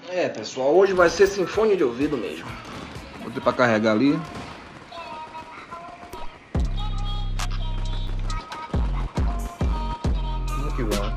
É, pessoal, hoje vai ser sinfonia de ouvido mesmo. Botei pra carregar ali. Vamos que vamos.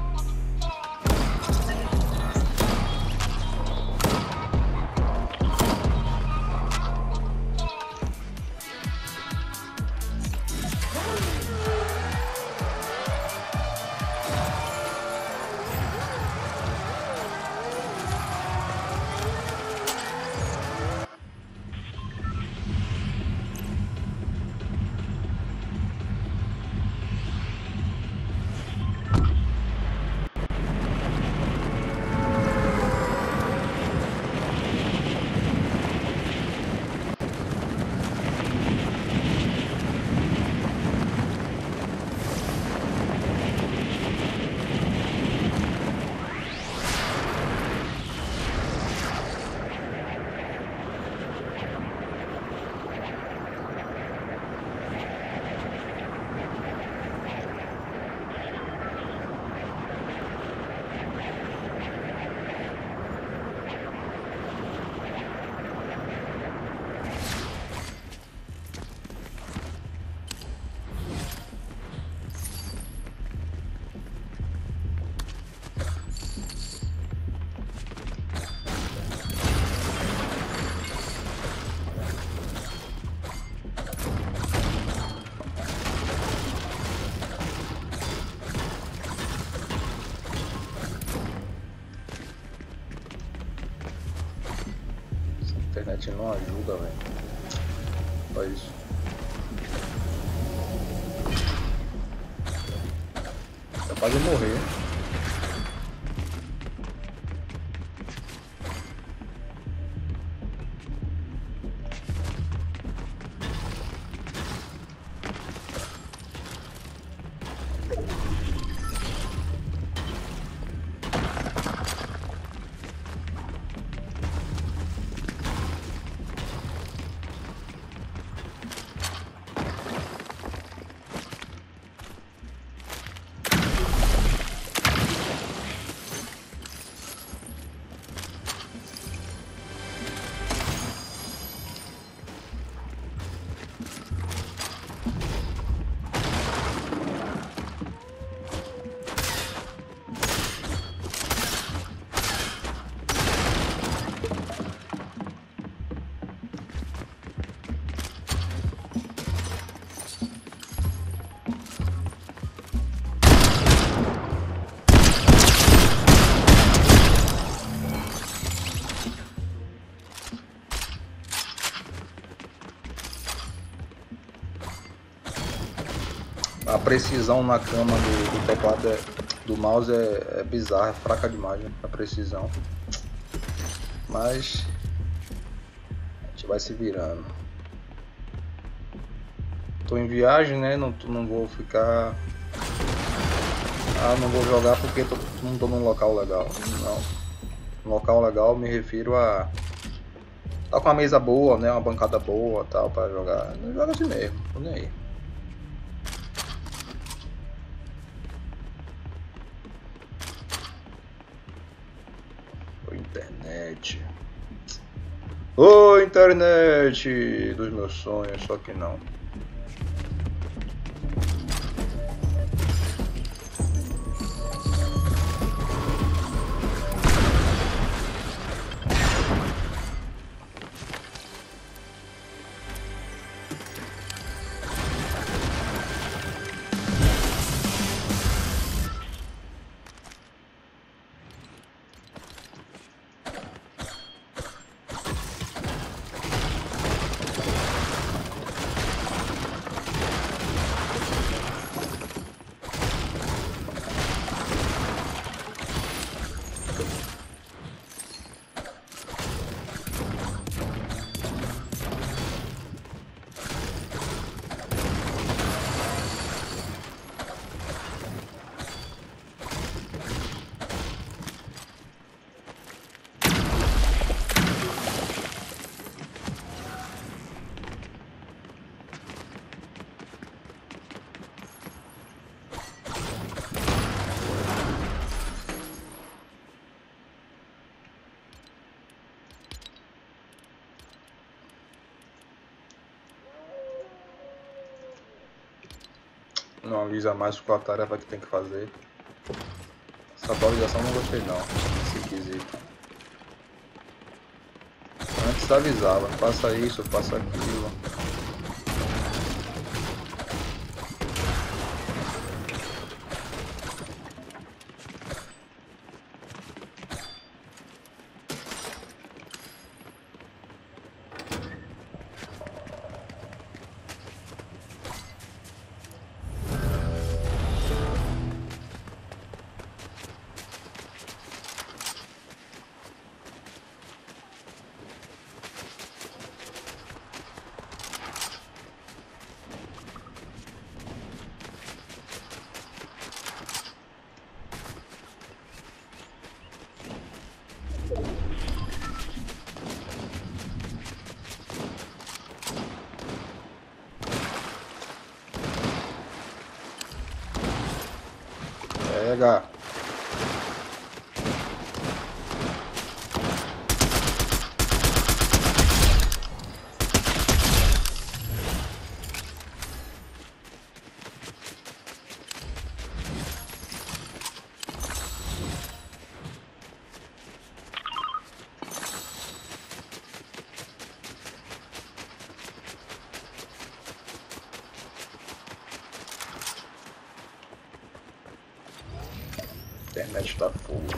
A internet não ajuda, velho. Só isso. Capaz de morrer. A precisão na cama do teclado do mouse é bizarra, é fraca demais, né? A precisão. Mas a gente vai se virando. Tô em viagem, né? Não vou ficar. Não vou jogar porque não tô num local legal. Não. Um local legal me refiro a tá com uma mesa boa, né? Uma bancada boa, tal, para jogar. Não joga assim mesmo, tô nem aí. Internet. Ô, internet dos meus sonhos, só que não. Não avisa mais qual a tarefa que tem que fazer. Essa atualização não gostei não, esse quesito. Antes avisava, faça isso, faça aquilo. Pega. A internet tá fogo.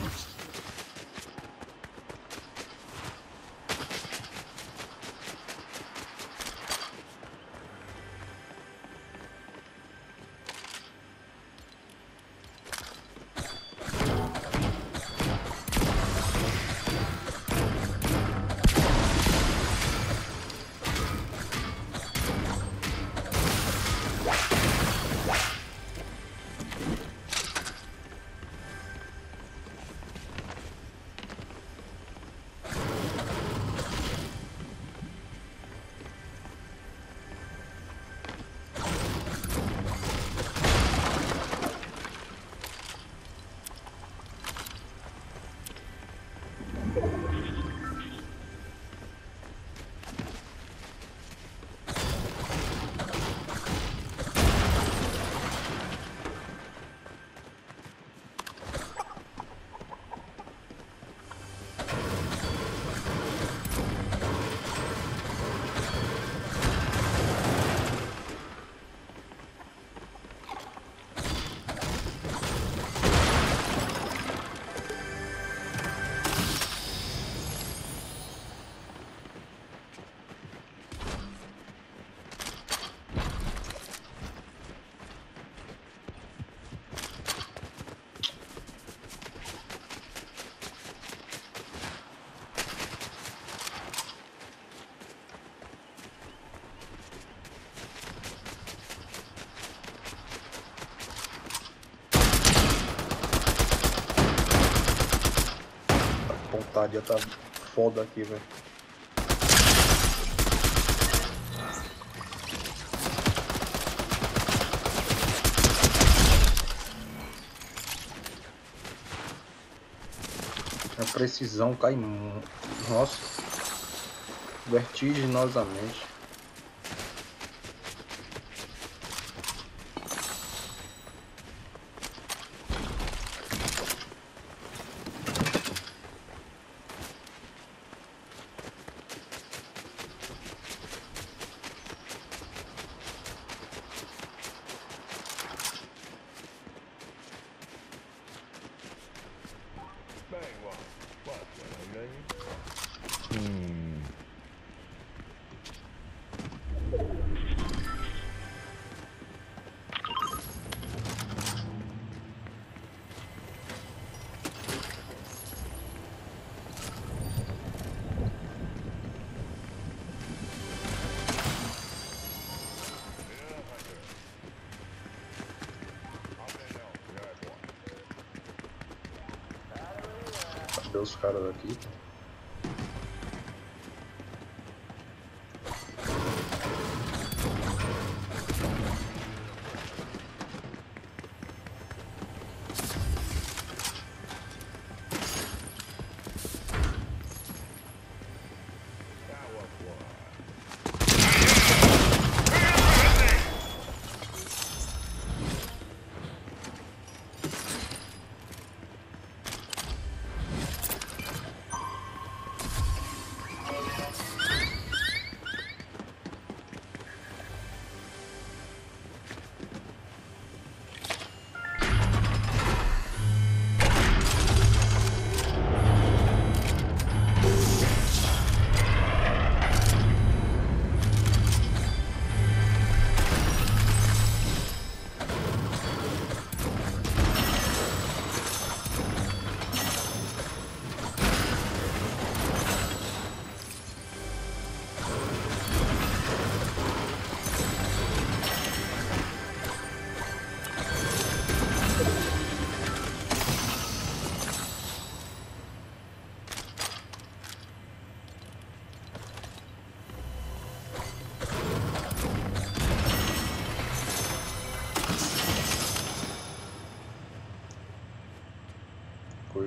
A pontaria tá foda aqui, velho. A precisão cai muito. Nossa. Vertiginosamente. Cadê os caras aqui?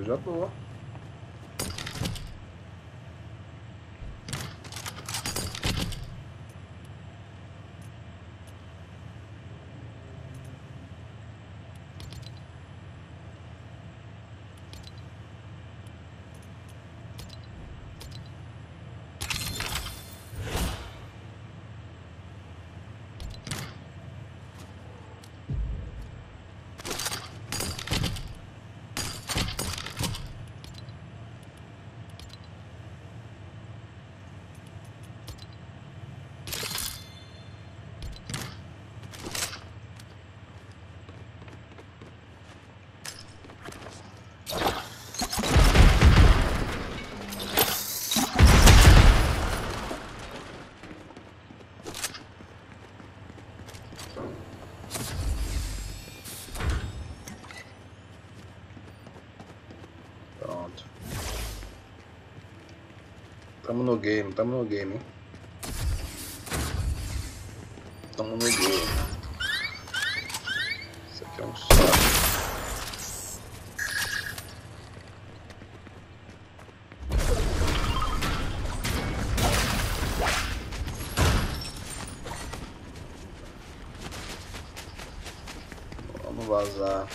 Coisa boa. Pronto. Tamo no game, hein? Tamo no game. Isso aqui é um saco. Vamos vazar.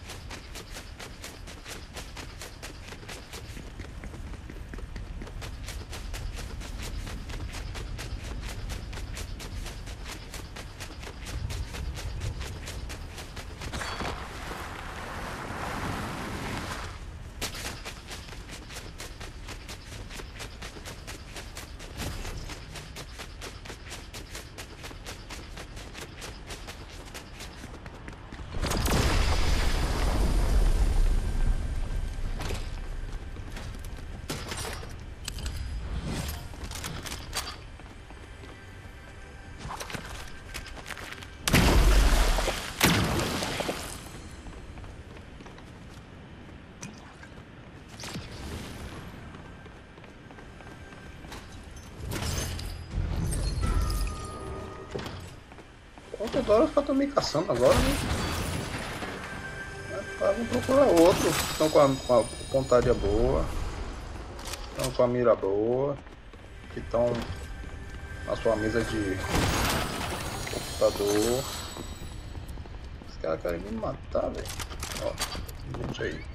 Toda hora os caras estão me caçando agora, né? Vamos procurar outro. Estão com a pontaria boa. Estão com a mira boa. Que estão na sua mesa de computador. Os caras querem me matar, velho. Ó, gente aí.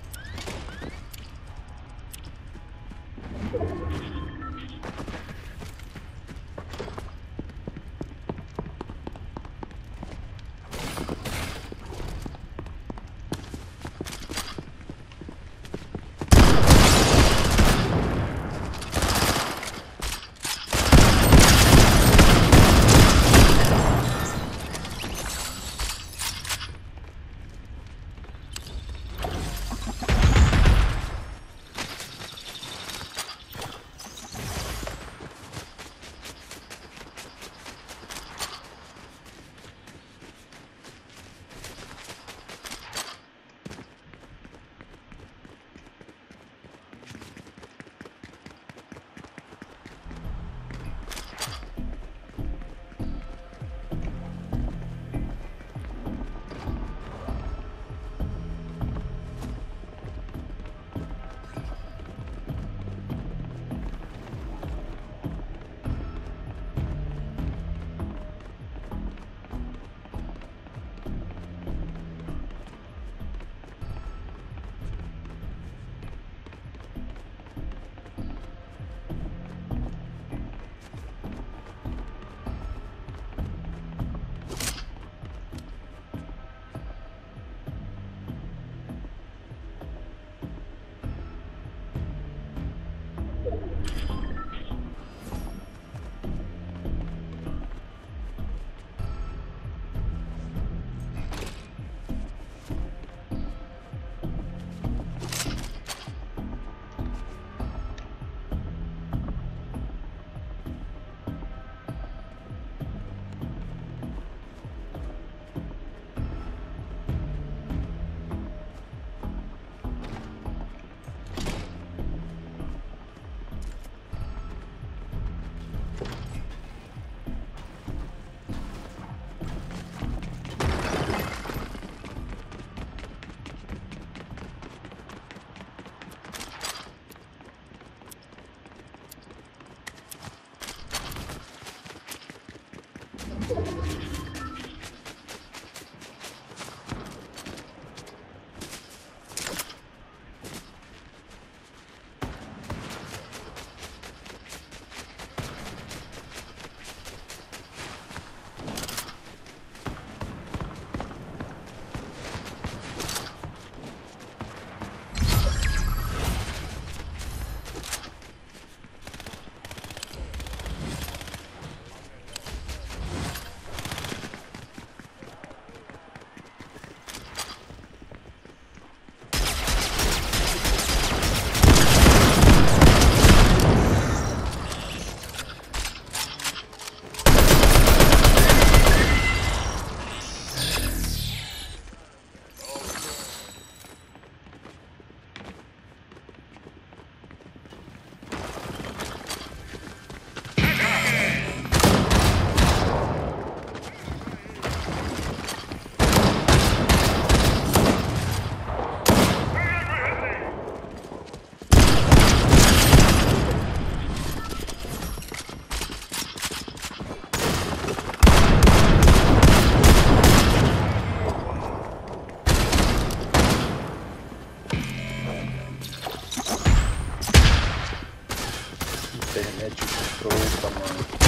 internet escrota, mano.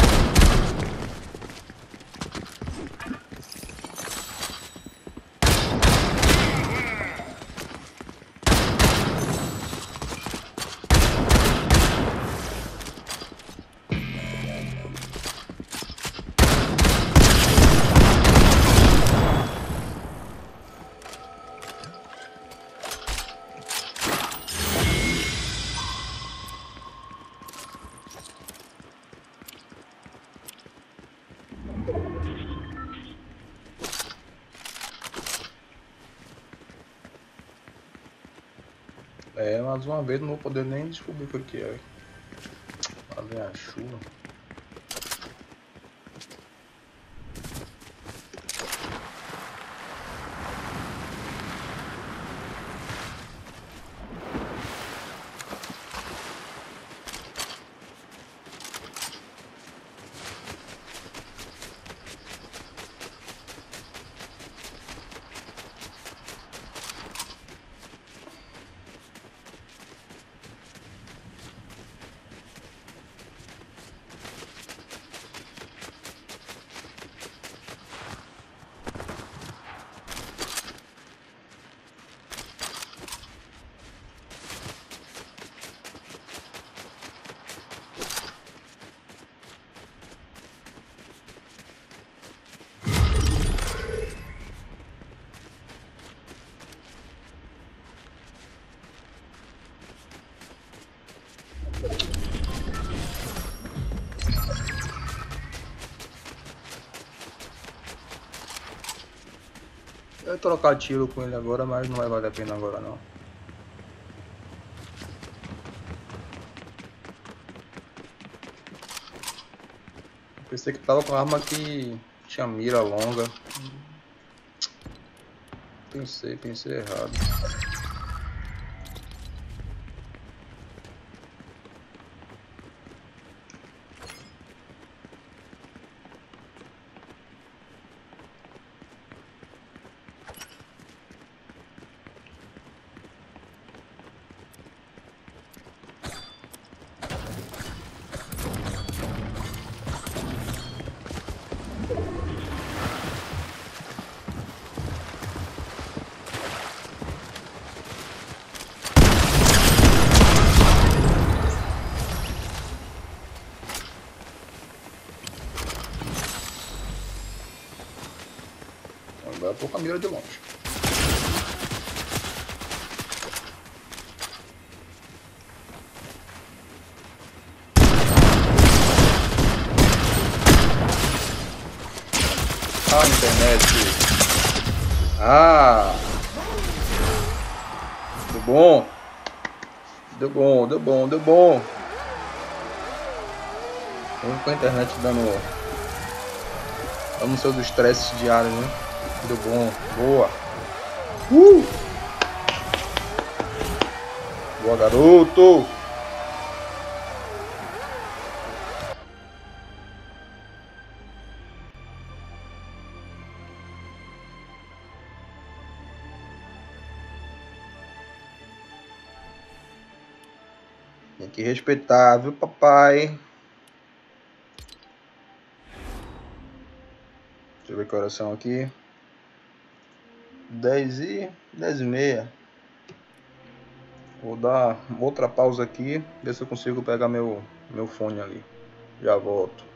Mais uma vez não vou poder nem descobrir o que é. Lá vem a chuva. Eu ia trocar tiro com ele agora, mas não vai valer a pena agora não. Pensei que tava com arma que tinha mira longa. Pensei errado. Agora eu tô com a mira de longe. Ah, internet. Ah! Deu bom. Deu bom. Vamos com a internet dando seus estresses diários, né? Deu bom. Boa. Boa, garoto. Tem que respeitar, viu, papai? Deixa eu ver que horas são aqui. 10h30. Vou dar outra pausa aqui, ver se eu consigo pegar meu fone ali. Já volto.